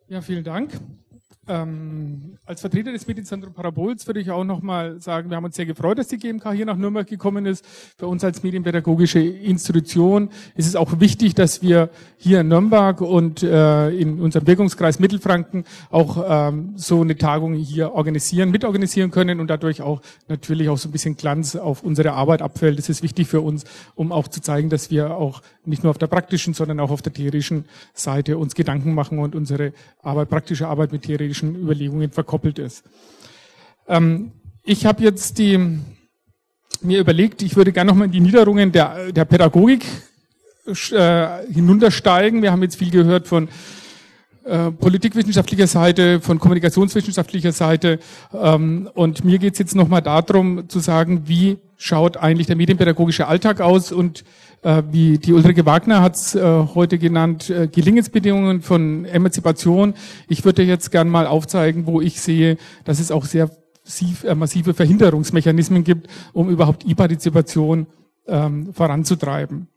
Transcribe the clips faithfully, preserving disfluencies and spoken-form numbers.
Ja, vielen Dank. Ähm, als Vertreter des Medienzentrum Parabols würde ich auch nochmal sagen, wir haben uns sehr gefreut, dass die G M K hier nach Nürnberg gekommen ist. Für uns als medienpädagogische Institution ist es auch wichtig, dass wir hier in Nürnberg und äh, in unserem Wirkungskreis Mittelfranken auch ähm, so eine Tagung hier organisieren, mitorganisieren können und dadurch auch natürlich auch so ein bisschen Glanz auf unsere Arbeit abfällt. Das ist wichtig für uns, um auch zu zeigen, dass wir auch nicht nur auf der praktischen, sondern auch auf der theoretischen Seite uns Gedanken machen und unsere Arbeit, praktische Arbeit mit theoretischen Überlegungen verkoppelt ist. Ähm, ich habe jetzt die, mir überlegt, ich würde gerne nochmal in die Niederungen der, der Pädagogik äh, hinuntersteigen. Wir haben jetzt viel gehört von äh, politikwissenschaftlicher Seite, von kommunikationswissenschaftlicher Seite ähm, und mir geht es jetzt nochmal darum zu sagen, wie schaut eigentlich der medienpädagogische Alltag aus und äh, wie die Ulrike Wagner hat es äh, heute genannt, äh, Gelingensbedingungen von Emanzipation. Ich würde jetzt gern mal aufzeigen, wo ich sehe, dass es auch sehr massiv, äh, massive Verhinderungsmechanismen gibt, um überhaupt E-Partizipation ähm, voranzutreiben.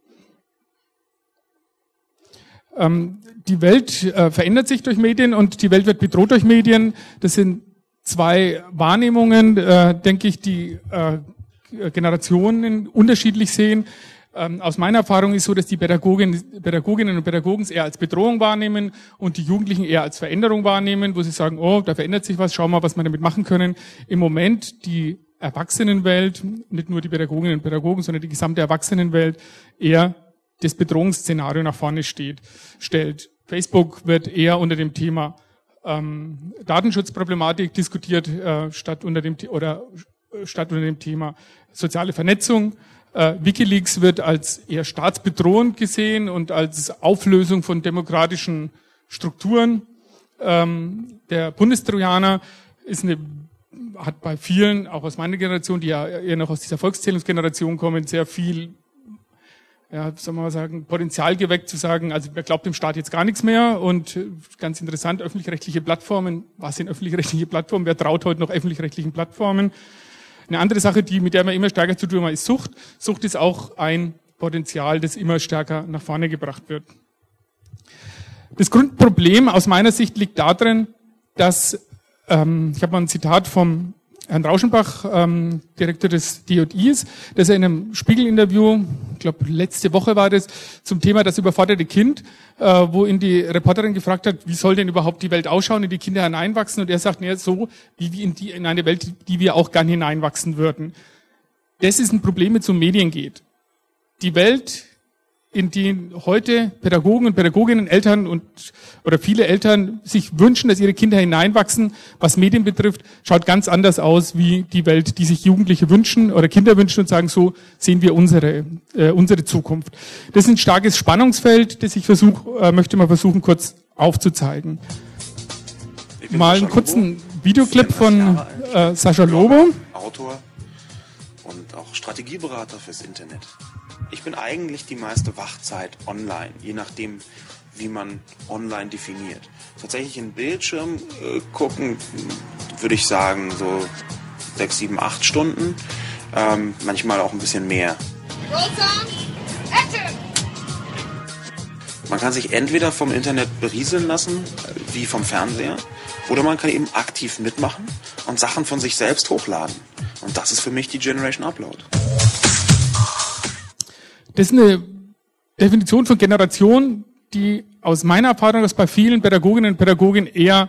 Ähm, die Welt äh, verändert sich durch Medien und die Welt wird bedroht durch Medien. Das sind zwei Wahrnehmungen, äh, denke ich, die äh, Generationen unterschiedlich sehen. Ähm, aus meiner Erfahrung ist so, dass die Pädagogen, Pädagoginnen und Pädagogen es eher als Bedrohung wahrnehmen und die Jugendlichen eher als Veränderung wahrnehmen, wo sie sagen, oh, da verändert sich was, schau mal, was wir damit machen können. Im Moment die Erwachsenenwelt, nicht nur die Pädagoginnen und Pädagogen, sondern die gesamte Erwachsenenwelt eher das Bedrohungsszenario nach vorne steht, stellt. Facebook wird eher unter dem Thema ähm, Datenschutzproblematik diskutiert, äh, statt unter dem oder statt unter dem Thema soziale Vernetzung. Äh, WikiLeaks wird als eher staatsbedrohend gesehen und als Auflösung von demokratischen Strukturen. Ähm, der Bundestrojaner ist eine, hat bei vielen, auch aus meiner Generation, die ja eher noch aus dieser Volkszählungsgeneration kommen, sehr viel, ja, sagen wir mal sagen, Potenzial geweckt zu sagen, also wer glaubt dem Staat jetzt gar nichts mehr und ganz interessant, öffentlich-rechtliche Plattformen, was sind öffentlich-rechtliche Plattformen, wer traut heute noch öffentlich-rechtlichen Plattformen? Eine andere Sache, die, mit der man immer stärker zu tun hat, ist Sucht. Sucht ist auch ein Potenzial, das immer stärker nach vorne gebracht wird. Das Grundproblem aus meiner Sicht liegt darin, dass, ähm, ich habe mal ein Zitat vom Herrn Rauschenbach, ähm, Direktor des D J Is, dass er in einem Spiegel-Interview, ich glaube letzte Woche war das, zum Thema das überforderte Kind, äh, wo ihn die Reporterin gefragt hat, wie soll denn überhaupt die Welt ausschauen, in die Kinder hineinwachsen? Und er sagt, naja, so wie wir in, die, in eine Welt, die wir auch gern hineinwachsen würden. Das ist ein Problem, mit so Medien geht. Die Welt, in die heute Pädagogen und Pädagoginnen, Eltern und oder viele Eltern sich wünschen, dass ihre Kinder hineinwachsen, was Medien betrifft, schaut ganz anders aus wie die Welt, die sich Jugendliche wünschen oder Kinder wünschen und sagen, so sehen wir unsere äh, unsere Zukunft. Das ist ein starkes Spannungsfeld, das ich versuche, äh, möchte mal versuchen, kurz aufzuzeigen. Mal einen kurzen Videoclip von äh, Sascha Lobo. Autor und auch Strategieberater fürs Internet. Ich bin eigentlich die meiste Wachzeit online, je nachdem, wie man online definiert. Tatsächlich einen Bildschirm äh, gucken, würde ich sagen, so sechs, sieben, acht Stunden. Ähm, manchmal auch ein bisschen mehr. Man kann sich entweder vom Internet berieseln lassen, wie vom Fernseher, oder man kann eben aktiv mitmachen und Sachen von sich selbst hochladen. Und das ist für mich die Generation Upload. Das ist eine Definition von Generation, die aus meiner Erfahrung aus bei vielen Pädagoginnen und Pädagogen eher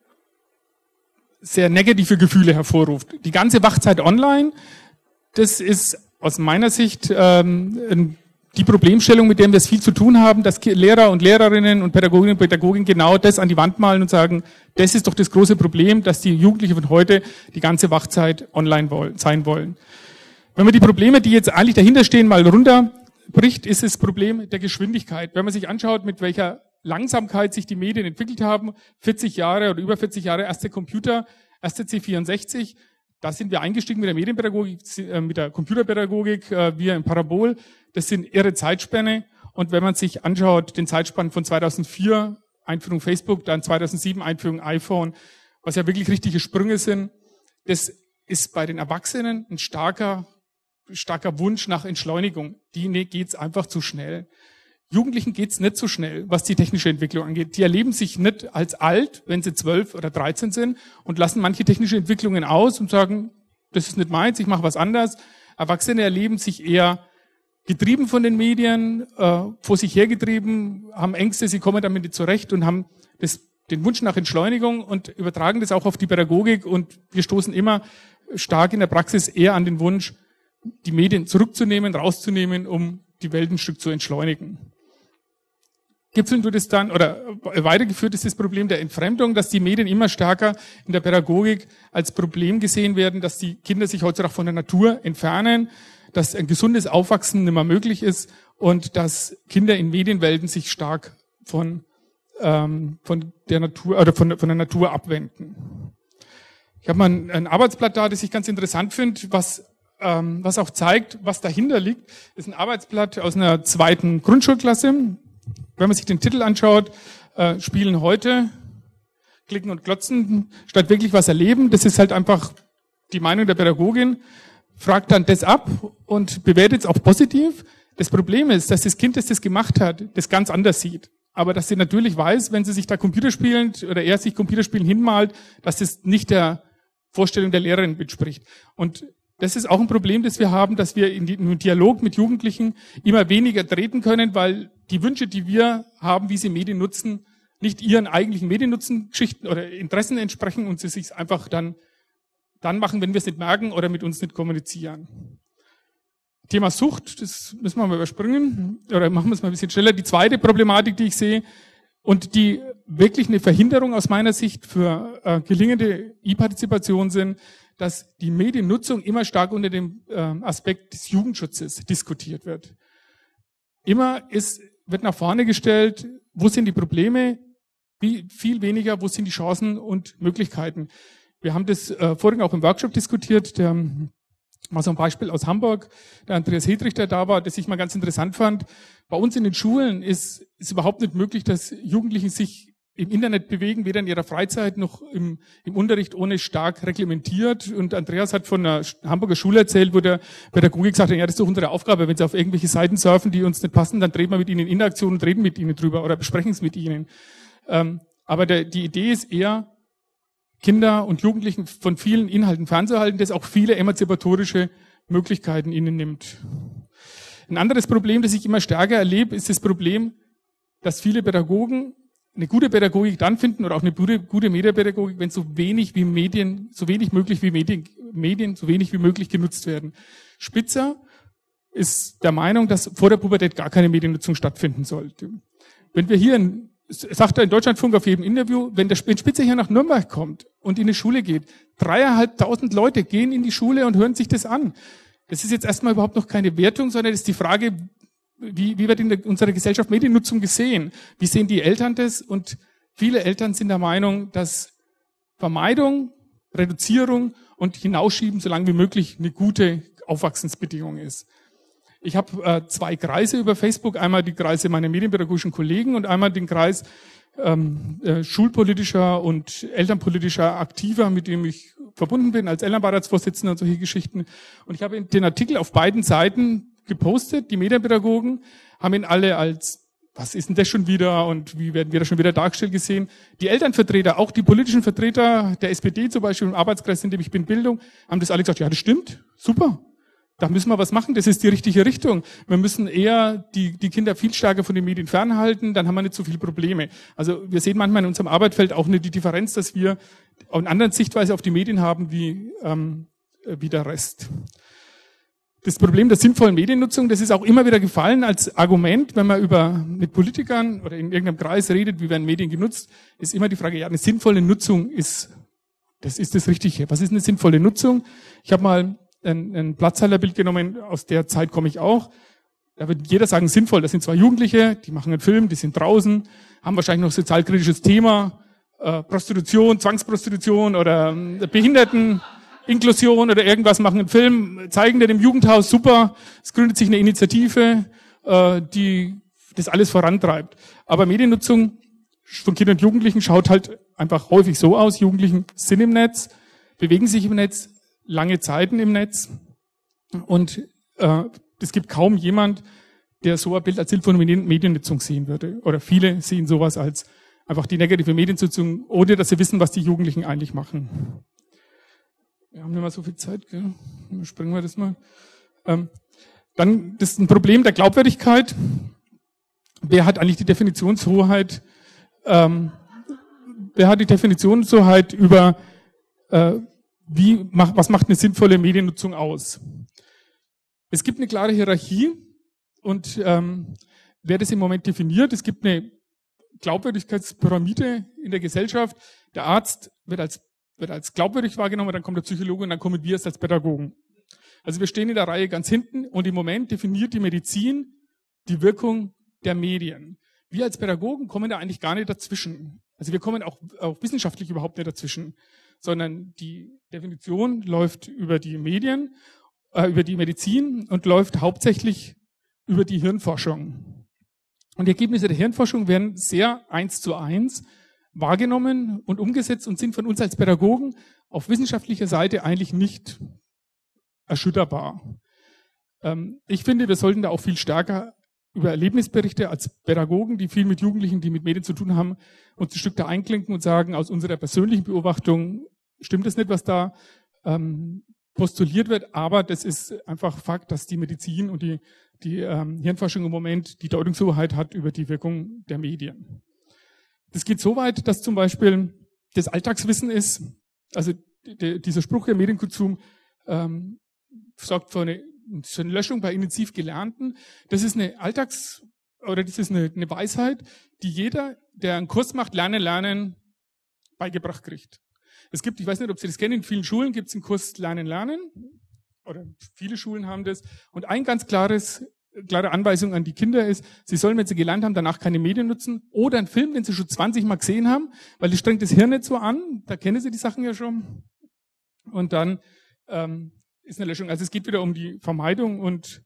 sehr negative Gefühle hervorruft. Die ganze Wachzeit online, das ist aus meiner Sicht ähm, die Problemstellung, mit der wir es viel zu tun haben, dass Lehrer und Lehrerinnen und Pädagoginnen und Pädagogen genau das an die Wand malen und sagen, das ist doch das große Problem, dass die Jugendlichen von heute die ganze Wachzeit online wollen, sein wollen. Wenn man die Probleme, die jetzt eigentlich dahinter stehen, mal runterbricht, ist das Problem der Geschwindigkeit. Wenn man sich anschaut, mit welcher Langsamkeit sich die Medien entwickelt haben, vierzig Jahre oder über vierzig Jahre, erste Computer, erste C vierundsechzig, da sind wir eingestiegen mit der Medienpädagogik, mit der Computerpädagogik, wir im Parabol. Das sind irre Zeitspanne. Und wenn man sich anschaut, den Zeitspann von zweitausendvier, Einführung Facebook, dann zweitausendsieben, Einführung iPhone, was ja wirklich richtige Sprünge sind, das ist bei den Erwachsenen ein starker, starker Wunsch nach Entschleunigung. Die geht's einfach zu schnell. Jugendlichen geht's nicht so schnell, was die technische Entwicklung angeht. Die erleben sich nicht als alt, wenn sie zwölf oder dreizehn sind und lassen manche technische Entwicklungen aus und sagen, das ist nicht meins, ich mache was anderes. Erwachsene erleben sich eher getrieben von den Medien, äh, vor sich hergetrieben, haben Ängste, sie kommen damit nicht zurecht und haben das, den Wunsch nach Entschleunigung und übertragen das auch auf die Pädagogik. Und wir stoßen immer stark in der Praxis eher an den Wunsch, die Medien zurückzunehmen, rauszunehmen, um die Welt ein Stück zu entschleunigen. Gipfeln tut es dann, oder weitergeführt ist das Problem der Entfremdung, dass die Medien immer stärker in der Pädagogik als Problem gesehen werden, dass die Kinder sich heutzutage von der Natur entfernen, dass ein gesundes Aufwachsen nicht mehr möglich ist und dass Kinder in Medienwelten sich stark von, ähm, von der Natur, oder von, von der Natur abwenden. Ich habe mal ein, ein Arbeitsblatt da, das ich ganz interessant finde, was ähm, was auch zeigt, was dahinter liegt. Das ist ein Arbeitsblatt aus einer zweiten Grundschulklasse. Wenn man sich den Titel anschaut, äh, Spielen heute, Klicken und Glotzen, statt wirklich was erleben. Das ist halt einfach die Meinung der Pädagogin. Fragt dann das ab und bewertet es auch positiv. Das Problem ist, dass das Kind, das das gemacht hat, das ganz anders sieht. Aber dass sie natürlich weiß, wenn sie sich da Computerspielen oder er sich Computerspielen hinmalt, dass das nicht der Vorstellung der Lehrerin entspricht. Und das ist auch ein Problem, das wir haben, dass wir in den Dialog mit Jugendlichen immer weniger treten können, weil die Wünsche, die wir haben, wie sie Medien nutzen, nicht ihren eigentlichen Mediennutzen, Geschichten oder Interessen entsprechen und sie sich einfach dann, dann machen, wenn wir es nicht merken oder mit uns nicht kommunizieren. Thema Sucht, das müssen wir mal überspringen, oder machen wir es mal ein bisschen schneller. Die zweite Problematik, die ich sehe, und die wirklich eine Verhinderung aus meiner Sicht für äh, gelingende E-Partizipation sind, dass die Mediennutzung immer stark unter dem äh, Aspekt des Jugendschutzes diskutiert wird. Immer ist, wird nach vorne gestellt, wo sind die Probleme, wie, viel weniger, wo sind die Chancen und Möglichkeiten. Wir haben das äh, vorhin auch im Workshop diskutiert, der mal so ein Beispiel aus Hamburg, der Andreas Hedrich, der da war, das ich mal ganz interessant fand. Bei uns in den Schulen ist es überhaupt nicht möglich, dass Jugendliche sich im Internet bewegen, weder in ihrer Freizeit noch im, im Unterricht, ohne stark reglementiert. Und Andreas hat von einer Hamburger Schule erzählt, wo der Pädagogik sagt, ja, das ist doch unsere Aufgabe, wenn sie auf irgendwelche Seiten surfen, die uns nicht passen, dann treten wir mit ihnen in Interaktion und reden mit ihnen drüber oder besprechen es mit ihnen. Ähm, aber der, die Idee ist eher, Kinder und Jugendlichen von vielen Inhalten fernzuhalten, das auch viele emanzipatorische Möglichkeiten ihnen nimmt. Ein anderes Problem, das ich immer stärker erlebe, ist das Problem, dass viele Pädagogen eine gute Pädagogik dann finden oder auch eine gute, gute Medienpädagogik, wenn so wenig wie Medien, so wenig möglich wie Medien, Medien so wenig wie möglich genutzt werden. Spitzer ist der Meinung, dass vor der Pubertät gar keine Mediennutzung stattfinden sollte. Wenn wir hier, in, sagt er in Deutschlandfunk auf jedem Interview, wenn der wenn Spitzer hier nach Nürnberg kommt und in die Schule geht, dreieinhalbtausend Leute gehen in die Schule und hören sich das an. Das ist jetzt erstmal überhaupt noch keine Wertung, sondern das ist die Frage, Wie, wie wird in der, unserer Gesellschaft Mediennutzung gesehen? Wie sehen die Eltern das? Und viele Eltern sind der Meinung, dass Vermeidung, Reduzierung und Hinausschieben so lange wie möglich eine gute Aufwachsensbedingung ist. Ich habe äh, zwei Kreise über Facebook, einmal die Kreise meiner medienpädagogischen Kollegen und einmal den Kreis ähm, äh, schulpolitischer und elternpolitischer Aktiver, mit dem ich verbunden bin als Elternbeiratsvorsitzender und solche Geschichten. Und ich habe den Artikel auf beiden Seiten gepostet, die Medienpädagogen haben ihn alle als, was ist denn das schon wieder und wie werden wir da schon wieder dargestellt gesehen. Die Elternvertreter, auch die politischen Vertreter der S P D zum Beispiel im Arbeitskreis, in dem ich bin, Bildung, haben das alle gesagt, ja, das stimmt, super, da müssen wir was machen, das ist die richtige Richtung. Wir müssen eher die, die Kinder viel stärker von den Medien fernhalten, dann haben wir nicht so viele Probleme. Also wir sehen manchmal in unserem Arbeitsfeld auch nicht die Differenz, dass wir eine andere Sichtweise auf die Medien haben wie, ähm, wie der Rest. Das Problem der sinnvollen Mediennutzung, das ist auch immer wieder gefallen als Argument, wenn man über mit Politikern oder in irgendeinem Kreis redet, wie werden Medien genutzt, ist immer die Frage, ja, eine sinnvolle Nutzung ist, das ist das Richtige. Was ist eine sinnvolle Nutzung? Ich habe mal ein, ein Platzhalterbild genommen, aus der Zeit komme ich auch. Da wird jeder sagen, sinnvoll, das sind zwei Jugendliche, die machen einen Film, die sind draußen, haben wahrscheinlich noch sozialkritisches Thema, äh, Prostitution, Zwangsprostitution oder äh, Behinderten, Inklusion oder irgendwas, machen einen Film, zeigen den im Jugendhaus, super, es gründet sich eine Initiative, äh, die das alles vorantreibt. Aber Mediennutzung von Kindern und Jugendlichen schaut halt einfach häufig so aus, Jugendlichen sind im Netz, bewegen sich im Netz, lange Zeiten im Netz und äh, es gibt kaum jemand, der so ein Bild als sinnvolle Mediennutzung sehen würde. Oder viele sehen sowas als einfach die negative Mediennutzung, ohne dass sie wissen, was die Jugendlichen eigentlich machen. Wir haben nicht mehr so viel Zeit, gell? Springen wir das mal. Ähm, dann, das ist ein Problem der Glaubwürdigkeit. Wer hat eigentlich die Definitionshoheit, ähm, wer hat die Definitionshoheit über, äh, wie, macht, was macht eine sinnvolle Mediennutzung aus? Es gibt eine klare Hierarchie und ähm, wer das im Moment definiert, es gibt eine Glaubwürdigkeitspyramide in der Gesellschaft. Der Arzt wird als, wird als glaubwürdig wahrgenommen, dann kommt der Psychologe und dann kommen wir als Pädagogen. Also wir stehen in der Reihe ganz hinten und im Moment definiert die Medizin die Wirkung der Medien. Wir als Pädagogen kommen da eigentlich gar nicht dazwischen. Also wir kommen auch, auch wissenschaftlich überhaupt nicht dazwischen, sondern die Definition läuft über die Medien, äh, über die Medizin und läuft hauptsächlich über die Hirnforschung. Und die Ergebnisse der Hirnforschung werden sehr eins zu eins wahrgenommen und umgesetzt und sind von uns als Pädagogen auf wissenschaftlicher Seite eigentlich nicht erschütterbar. Ähm, ich finde, wir sollten da auch viel stärker über Erlebnisberichte als Pädagogen, die viel mit Jugendlichen, die mit Medien zu tun haben, uns ein Stück da einklinken und sagen, aus unserer persönlichen Beobachtung stimmt es nicht, was da ähm, postuliert wird, aber das ist einfach Fakt, dass die Medizin und die, die ähm, Hirnforschung im Moment die Deutungshoheit hat über die Wirkung der Medien. Das geht so weit, dass zum Beispiel das Alltagswissen ist, also die, dieser Spruch, der Medienkonsum ähm, sorgt für eine, für eine Löschung bei intensiv Gelernten. Das ist eine Alltags- oder das ist eine, eine Weisheit, die jeder, der einen Kurs macht, Lernen, Lernen, beigebracht kriegt. Es gibt, ich weiß nicht, ob Sie das kennen, in vielen Schulen gibt es einen Kurs Lernen, Lernen. Oder viele Schulen haben das. Und ein ganz klares, klare Anweisung an die Kinder ist, sie sollen, wenn sie gelernt haben, danach keine Medien nutzen oder einen Film, den sie schon zwanzig Mal gesehen haben, weil das strengt das Hirn nicht so an. Da kennen sie die Sachen ja schon. Und dann ähm, ist eine Löschung. Also es geht wieder um die Vermeidung und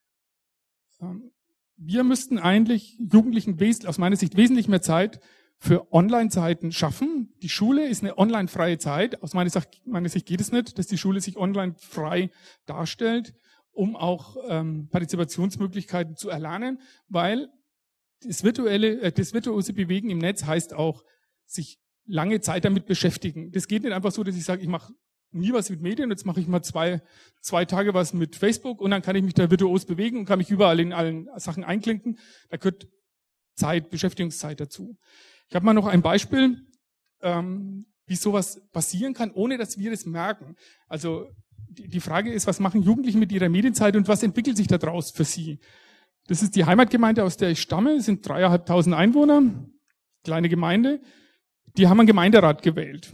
ähm, wir müssten eigentlich Jugendlichen wes- aus meiner Sicht wesentlich mehr Zeit für Online-Zeiten schaffen. Die Schule ist eine online-freie Zeit. Aus meiner Sicht, meiner Sicht geht es nicht, dass die Schule sich online frei darstellt, um auch ähm, Partizipationsmöglichkeiten zu erlernen, weil das virtuelle, äh, das virtuose Bewegen im Netz heißt auch, sich lange Zeit damit beschäftigen. Das geht nicht einfach so, dass ich sage, ich mache nie was mit Medien, jetzt mache ich mal zwei, zwei Tage was mit Facebook und dann kann ich mich da virtuos bewegen und kann mich überall in allen Sachen einklinken. Da gehört Zeit, Beschäftigungszeit dazu. Ich habe mal noch ein Beispiel, ähm, wie sowas passieren kann, ohne dass wir das merken. Also die, die Frage ist, was machen Jugendliche mit ihrer Medienzeit und was entwickelt sich daraus für sie? Das ist die Heimatgemeinde, aus der ich stamme, es sind dreieinhalbtausend Einwohner, kleine Gemeinde. Die haben einen Gemeinderat gewählt.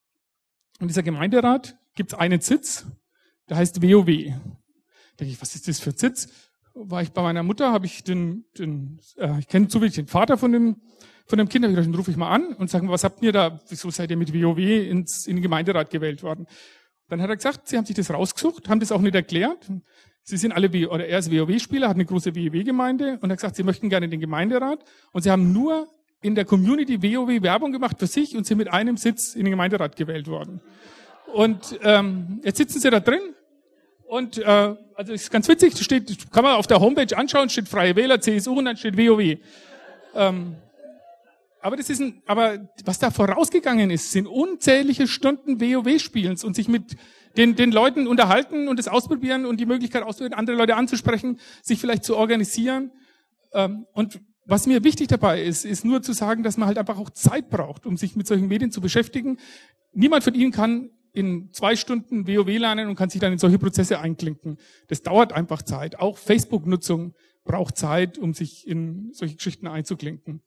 Und dieser Gemeinderat gibt es einen Sitz, der heißt W O W. Da denke ich, was ist das für ein Sitz? War ich bei meiner Mutter, habe ich den, den äh, ich kenne zufällig den Vater von dem von dem Kind, den rufe ich mal an und sage, was habt ihr da, wieso seid ihr mit W O W ins, in den Gemeinderat gewählt worden? Dann hat er gesagt, sie haben sich das rausgesucht, haben das auch nicht erklärt. Sie sind alle, w- oder er ist W O W-Spieler, hat eine große W O W-Gemeinde und hat gesagt, sie möchten gerne in den Gemeinderat und sie haben nur in der Community W O W Werbung gemacht für sich und sind mit einem Sitz in den Gemeinderat gewählt worden. Und ähm, jetzt sitzen sie da drin und äh, also ist ganz witzig, steht, kann man auf der Homepage anschauen, steht Freie Wähler, C S U und dann steht W O W. Ähm, aber das ist ein, aber was da vorausgegangen ist, sind unzählige Stunden W O W-Spielens und sich mit den, den Leuten unterhalten und das ausprobieren und die Möglichkeit ausprobieren, andere Leute anzusprechen, sich vielleicht zu organisieren. Ähm, und was mir wichtig dabei ist, ist nur zu sagen, dass man halt einfach auch Zeit braucht, um sich mit solchen Medien zu beschäftigen. Niemand von Ihnen kann in zwei Stunden W O W lernen und kann sich dann in solche Prozesse einklinken. Das dauert einfach Zeit. Auch Facebook-Nutzung braucht Zeit, um sich in solche Geschichten einzuklinken.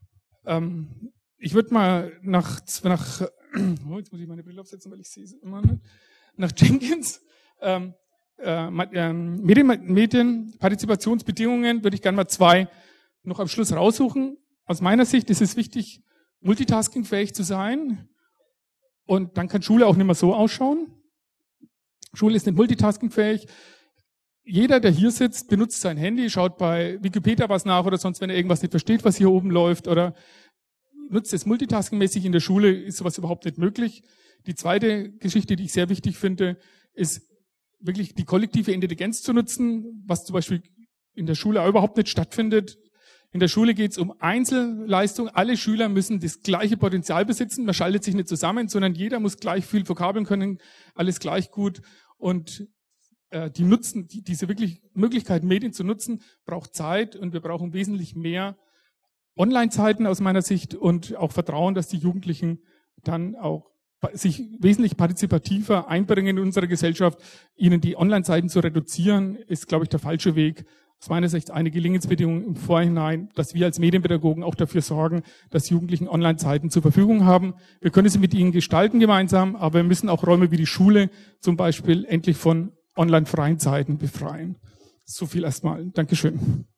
Ähm, ich würde mal nach, nach oh, jetzt muss ich meine Brille aufsetzen, weil ich sehe es immer nicht, nach Jenkins, ähm, äh, Medien, Medien, Partizipationsbedingungen würde ich gerne mal zwei noch am Schluss raussuchen. Aus meiner Sicht ist es wichtig, multitaskingfähig zu sein. Und dann kann Schule auch nicht mehr so ausschauen. Schule ist nicht multitaskingfähig. Jeder, der hier sitzt, benutzt sein Handy, schaut bei Wikipedia was nach oder sonst, wenn er irgendwas nicht versteht, was hier oben läuft, oder nutzt es multitaskingmäßig. In der Schule ist sowas überhaupt nicht möglich. Die zweite Geschichte, die ich sehr wichtig finde, ist wirklich die kollektive Intelligenz zu nutzen, was zum Beispiel in der Schule auch überhaupt nicht stattfindet. In der Schule geht es um Einzelleistung. Alle Schüler müssen das gleiche Potenzial besitzen. Man schaltet sich nicht zusammen, sondern jeder muss gleich viel Vokabeln können, alles gleich gut. Und äh, die nutzen, die, diese wirklich Möglichkeit, Medien zu nutzen, braucht Zeit, und wir brauchen wesentlich mehr Online-Zeiten aus meiner Sicht und auch Vertrauen, dass die Jugendlichen dann auch sich wesentlich partizipativer einbringen in unsere Gesellschaft. Ihnen die Online-Zeiten zu reduzieren, ist, glaube ich, der falsche Weg. Aus meiner Sicht eine Gelingensbedingung im Vorhinein, dass wir als Medienpädagogen auch dafür sorgen, dass Jugendlichen Online-Zeiten zur Verfügung haben. Wir können sie mit ihnen gestalten gemeinsam, aber wir müssen auch Räume wie die Schule zum Beispiel endlich von online-freien Zeiten befreien. So viel erstmal. Dankeschön.